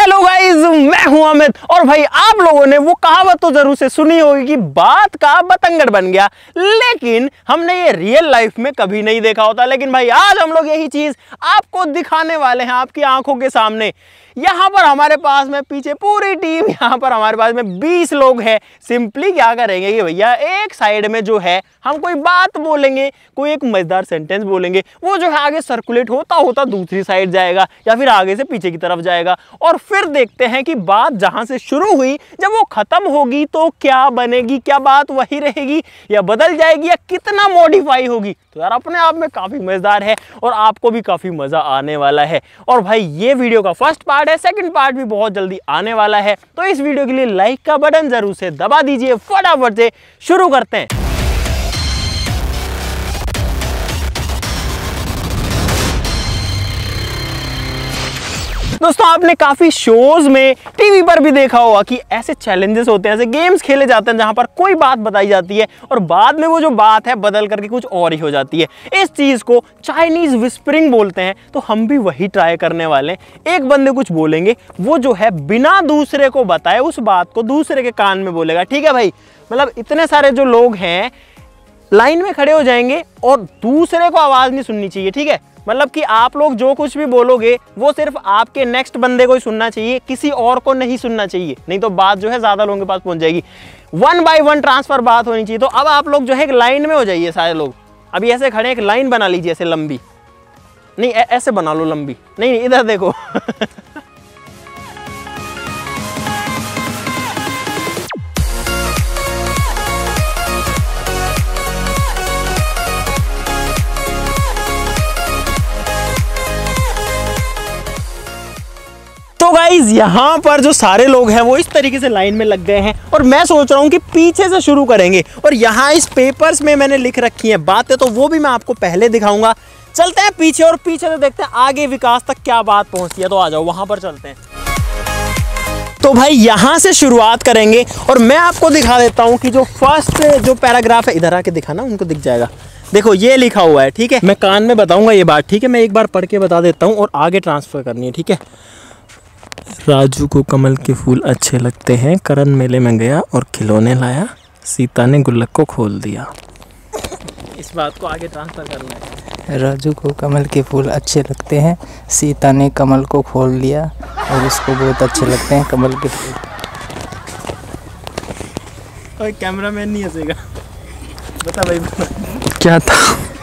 Hello guys, मैं हूं अमित। और भाई आप लोगों ने वो कहावत तो जरूर से सुनी होगी कि बात का बतंगड़ बन गया, लेकिन हमने ये रियल लाइफ में कभी नहीं देखा होता। लेकिन भाई आज हम लोग यही चीज आपको दिखाने वाले हैं आपकी आंखों के सामने। यहाँ पर हमारे पास में पीछे पूरी टीम, यहाँ पर हमारे पास में 20 लोग हैं। सिंपली क्या करेंगे कि भैया एक साइड में जो है हम कोई बात बोलेंगे, कोई एक मजेदार सेंटेंस बोलेंगे, वो जो है आगे सर्कुलेट होता होता दूसरी साइड जाएगा या फिर आगे से पीछे की तरफ जाएगा। और फिर देखते हैं कि बात जहां से शुरू हुई जब वो खत्म होगी तो क्या बनेगी, क्या बात वही रहेगी या बदल जाएगी या कितना मॉडिफाई होगी। तो यार अपने आप में काफी मजेदार है और आपको भी काफी मजा आने वाला है। और भाई ये वीडियो का फर्स्ट पार्ट है, सेकंड पार्ट भी बहुत जल्दी आने वाला है। तो इस वीडियो के लिए लाइक का बटन जरूर से दबा दीजिए। फटाफट से शुरू करते हैं। दोस्तों आपने काफी शोज में, टीवी पर भी देखा होगा कि ऐसे चैलेंजेस होते हैं, ऐसे गेम्स खेले जाते हैं जहां पर कोई बात बताई जाती है और बाद में वो जो बात है बदल करके कुछ और ही हो जाती है। इस चीज को चाइनीज विस्परिंग बोलते हैं। तो हम भी वही ट्राई करने वाले हैं। एक बंदे कुछ बोलेंगे, वो जो है बिना दूसरे को बताए उस बात को दूसरे के कान में बोलेगा। ठीक है भाई, मतलब इतने सारे जो लोग हैं लाइन में खड़े हो जाएंगे और दूसरे को आवाज नहीं सुननी चाहिए। ठीक है, मतलब कि आप लोग जो कुछ भी बोलोगे वो सिर्फ आपके नेक्स्ट बंदे को ही सुनना चाहिए, किसी और को नहीं सुनना चाहिए, नहीं तो बात जो है ज्यादा लोगों के पास पहुंच जाएगी। 1 बाय 1 ट्रांसफर बात होनी चाहिए। तो अब आप लोग जो है एक लाइन में हो जाइए। सारे लोग अभी ऐसे खड़े, एक लाइन बना लीजिए ऐसे लंबी, नहीं ऐसे बना लो लंबी, नहीं इधर देखो। तो गाइज यहाँ पर जो सारे लोग हैं वो इस तरीके से लाइन में लग गए हैं और मैं सोच रहा हूँ कि पीछे से शुरू करेंगे। और यहाँ इस पेपर्स में मैंने लिख रखी है बातें, तो वो भी मैं आपको पहले दिखाऊंगा। चलते हैं पीछे और पीछे से देखते हैं आगे विकास तक क्या बात पहुंचती है। तो आ जाओ वहां पर चलते हैं। तो भाई यहाँ से शुरुआत करेंगे और मैं आपको दिखा देता हूँ कि जो फर्स्ट जो पैराग्राफ है, इधर आके दिखाना, उनको दिख जाएगा। देखो ये लिखा हुआ है। ठीक है, मैं कान में बताऊंगा ये बात। ठीक है, मैं एक बार पढ़ के बता देता हूँ और आगे ट्रांसफर करनी है। ठीक है। राजू को कमल के फूल अच्छे लगते हैं, करण मेले में गया और खिलौने लाया, सीता ने गुल्लक को खोल दिया। इस बात को आगे ट्रांसफर करना है। राजू को कमल के फूल अच्छे लगते हैं, सीता ने कमल को खोल दिया और उसको बहुत अच्छे लगते हैं कमल के फूल। और कैमरामैन नहीं हंसेगा। बता भाई क्या था?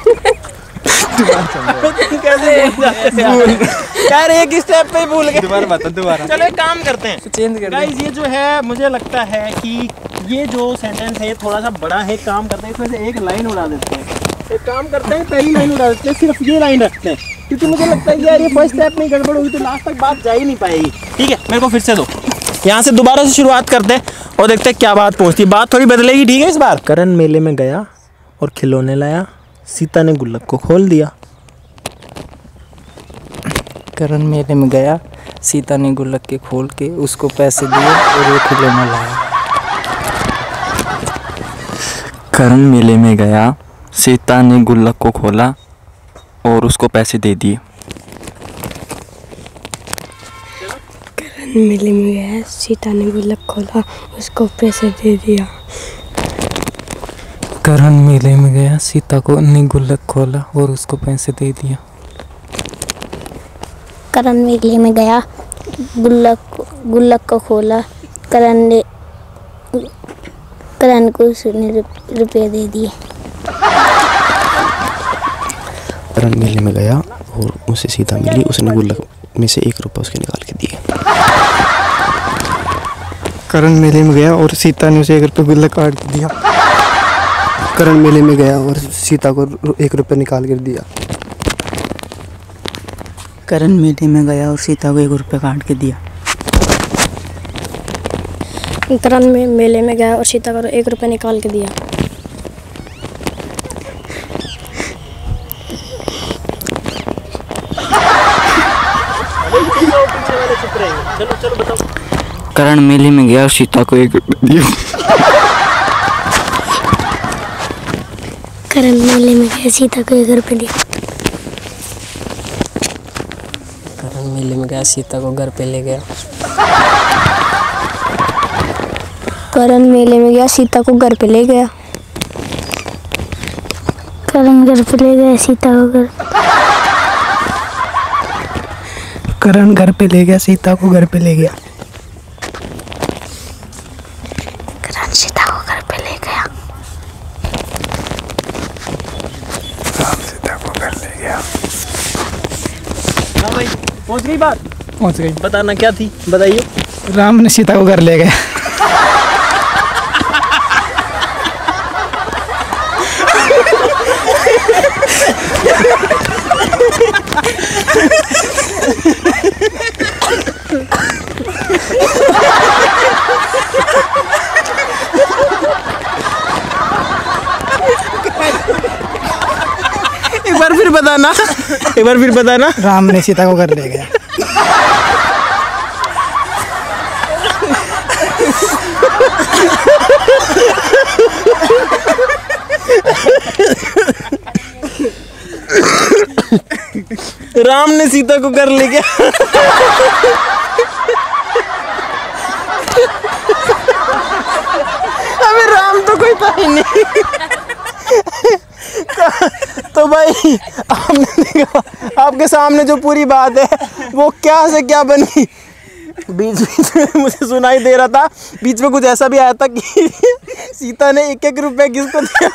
यार एक स्टेप पे ही भूल गए। दोबारा बता, दोबारा। चलो एक काम करते हैं, चेंज कर गाइस। ये जो है मुझे लगता है कि ये जो सेंटेंस है थोड़ा सा बड़ा है। काम करते हैं इसमें से एक लाइन उड़ा देते हैं। एक काम करते हैं, पहली लाइन उड़ा देते हैं, सिर्फ ये लाइन रखते हैं, क्योंकि मुझे लगता है यार ये फर्स्ट स्टेप में गड़बड़ होगी तो लास्ट तक बात जा ही नहीं पाएगी। ठीक है, मेरे को फिर से दो। यहाँ से दोबारा से शुरुआत करते हैं और देखते हैं क्या बात पहुँचती है। बात थोड़ी बदलेगी। ठीक है, इस बार करण मेले में गया और खिलौने लाया, सीता ने गुल्लक को खोल दिया। करण मेले में गया, सीता ने गुल्लक के खोल के उसको पैसे दिए और वो खिलौना लाया। करण मेले में गया, सीता ने गुल्लक को खोला और उसको पैसे दे दिए। करण मेले में गया, सीता ने गुल्लक खोला, उसको पैसे दे दिया। करण मेले में गया, सीता को ने गुल्लक खोला और उसको पैसे दे दिया। करण मेले में गया, गुल्लक को खोला, करण को उसने रुपये दे दिए। करण मेले में गया और उसे सीता मिली, उसने गुल्लक में से 1 रुपया उसके निकाल के दिए। करण मेले में गया और सीता ने उसे 1 रुपया गुल्लक काट के दिया। करण मेले में गया और सीता को 1 रुपया निकाल कर दिया। करण मेले में गया और सीता को 1 रुपया काट के दिया। करण मेले में गया और सीता को 1 रुपया निकाल के दिया। करण मेले में गया और सीता को 1 रुपया दिया। करण मेले में गया, सीता को 1 रुपया दिया। करण मेले में गया, सीता को घर पे ले गया। करण मेले में गया, सीता को घर पे ले गया। करण घर पे ले गया सीता को घर। करण घर पे ले गया, सीता को घर पे ले गया। करण सीता को घर पे ले गया। राम सीता को घर ले गया। हाँ भाई, पहुंच गई बात? पहुंच गई। बताना क्या थी, बताइए। राम ने सीता को घर ले गया। एक बार फिर बताना, एक बार फिर बताना। राम ने सीता को घर ले गया। राम ने सीता को घर ले गया। अबे राम तो कोई था ही नहीं। तो भाई आपने देखा, आपके सामने जो पूरी बात है वो क्या से क्या बनी। बीच बीच में मुझे सुनाई दे रहा था, बीच में कुछ ऐसा भी आया था कि सीता ने 1-1 रुपए किसको दिया।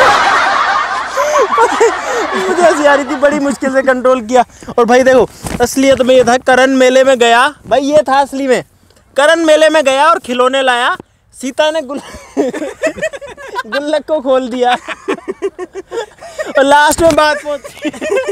मुझे हंसी आ रही थी, बड़ी मुश्किल से कंट्रोल किया। और भाई देखो, असलियत में ये था, करण मेले में गया भाई, ये था असली में। करण मेले में गया और खिलौने लाया, सीता ने गुल्लक को खोल दिया और लास्ट में बात पहुंची,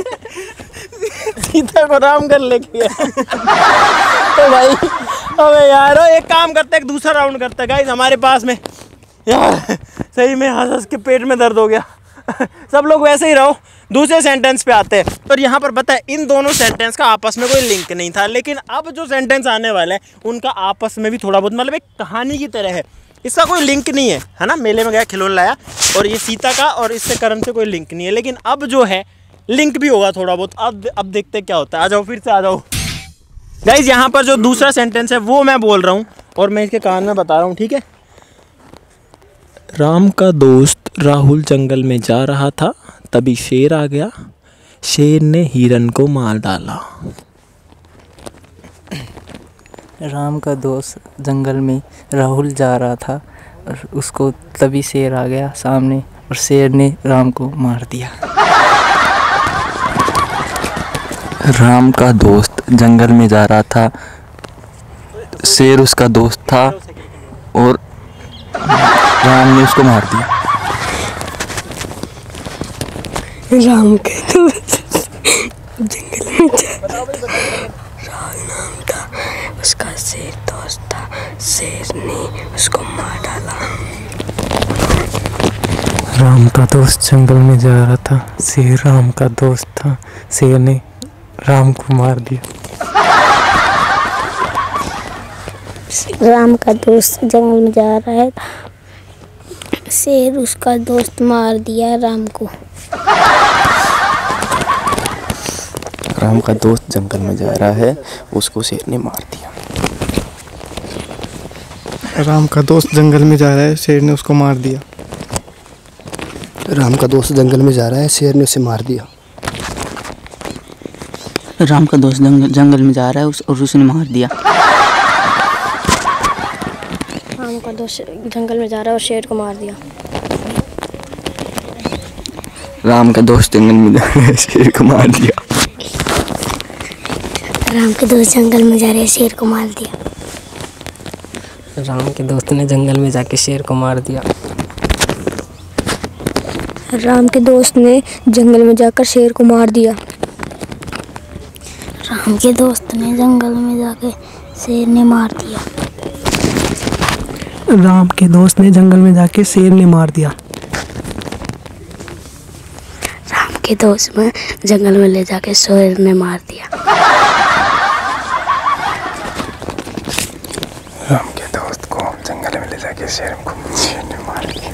सीता को राम घर लेके गया। तो भाई अबे यार, एक काम करते, एक दूसरा राउंड करते हैं गाइस हमारे पास में। यार सही में हंस के पेट में दर्द हो गया। सब लोग वैसे ही रहो, दूसरे सेंटेंस पे आते हैं। और यहाँ पर पता है, इन दोनों सेंटेंस का आपस में कोई लिंक नहीं था, लेकिन अब जो सेंटेंस आने वाला है उनका आपस में भी थोड़ा बहुत, मतलब एक कहानी की तरह है। इसका कोई लिंक नहीं है ना, मेले में गया खिलौना लाया, और ये सीता का और इससे करण से कोई लिंक नहीं है। लेकिन अब जो है लिंक भी होगा थोड़ा बहुत। अब देखते क्या होता है। आ जाओ, फिर से आ जाओ गाइज। यहाँ पर जो दूसरा सेंटेंस है वो मैं बोल रहा हूँ और मैं इसके कान में बता रहा हूँ, ठीक है। राम का दोस्त राहुल जंगल में जा रहा था, तभी शेर आ गया, शेर ने हिरन को मार डाला। राम का दोस्त जंगल में राहुल जा रहा था और उसको तभी शेर आ गया सामने और शेर ने राम को मार दिया। राम का दोस्त जंगल में जा रहा था, शेर उसका दोस्त था और राम ने उसको मार दिया। राम के दोस्त जंगल में जा रहा था, राहुल नाम था उसका, शेर दोस्त था, शेर ने उसको मार डाला। राम का दोस्त जंगल में जा रहा था, शेर राम का दोस्त था, शेर ने राम को मार दिया। राम का दोस्त जंगल में जा रहा है, शेर उसका दोस्त मार दिया राम को। राम का दोस्त जंगल में जा रहा है, उसको शेर ने मार दिया। राम का दोस्त जंगल में जा रहा है, शेर ने उसको मार दिया। राम का दोस्त जंगल में जा रहा है, शेर ने उसे मार दिया। राम का दोस्त जंगल में जा रहा है और उसने मार दिया। राम का दोस्त जंगल में जा रहा है और शेर को मार दिया। राम का दोस्त जंगल में जा रहा है, शेर को मार दिया। राम के दोस्त जंगल में जा रहे हैं, शेर को मार दिया। राम के दोस्त ने जंगल में जाके शेर को मार दिया। राम के दोस्त ने जंगल में जाकर शेर को मार दिया। राम के दोस्त ने जंगल में जाकर शेर ने मार दिया। राम के दोस्त ने जंगल में जाके शेर ने मार दिया। राम के दोस्त ने जंगल में ले जाके शेर ने मार दिया। राम के दोस्त को जंगल में ले जाके शेर ने मार दिया।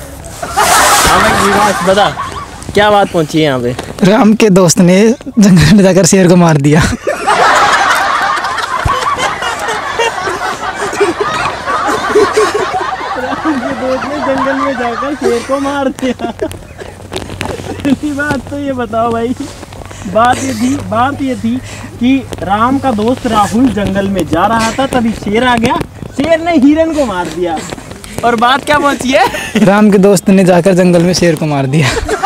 बता क्या बात पहुंची है यहाँ पे। राम के दोस्त ने जंगल में जाकर शेर को मार दिया। जंगल में जाकर शेर को मार दिया। पहली बात तो ये बताओ भाई, बात ये थी कि राम का दोस्त राहुल जंगल में जा रहा था, तभी शेर आ गया, शेर ने हिरन को मार दिया। और बात क्या पहुंची है? राम के दोस्त ने जाकर जंगल में शेर को मार दिया।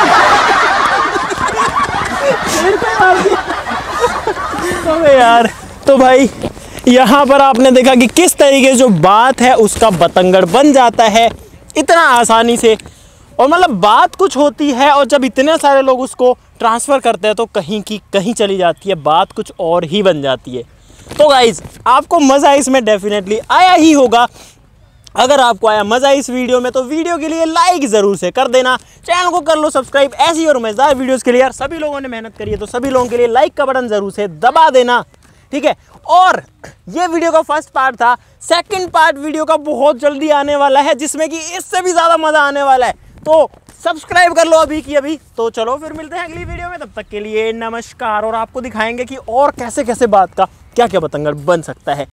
शेर को मार दिया। अबे यार, तो भाई यहाँ पर आपने देखा कि किस तरीके जो बात है उसका बतंगड़ बन जाता है इतना आसानी से। और मतलब बात कुछ होती है और जब इतने सारे लोग उसको ट्रांसफ़र करते हैं तो कहीं की कहीं चली जाती है, बात कुछ और ही बन जाती है। तो गाइज़, आपको मज़ा इसमें डेफिनेटली आया ही होगा। अगर आपको आया मज़ा इस वीडियो में तो वीडियो के लिए लाइक ज़रूर से कर देना, चैनल को कर लो सब्सक्राइब। ऐसी और मज़ेदार वीडियोस के लिए यार सभी लोगों ने मेहनत करी है तो सभी लोगों के लिए लाइक का बटन ज़रूर से दबा देना, ठीक है। और ये वीडियो का फर्स्ट पार्ट था, सेकंड पार्ट वीडियो का बहुत जल्दी आने वाला है जिसमें कि इससे भी ज़्यादा मज़ा आने वाला है। तो सब्सक्राइब कर लो अभी की अभी। तो चलो फिर मिलते हैं अगली वीडियो में, तब तक के लिए नमस्कार। और आपको दिखाएंगे कि और कैसे कैसे बात का क्या क्या बतंगड़ बन सकता है।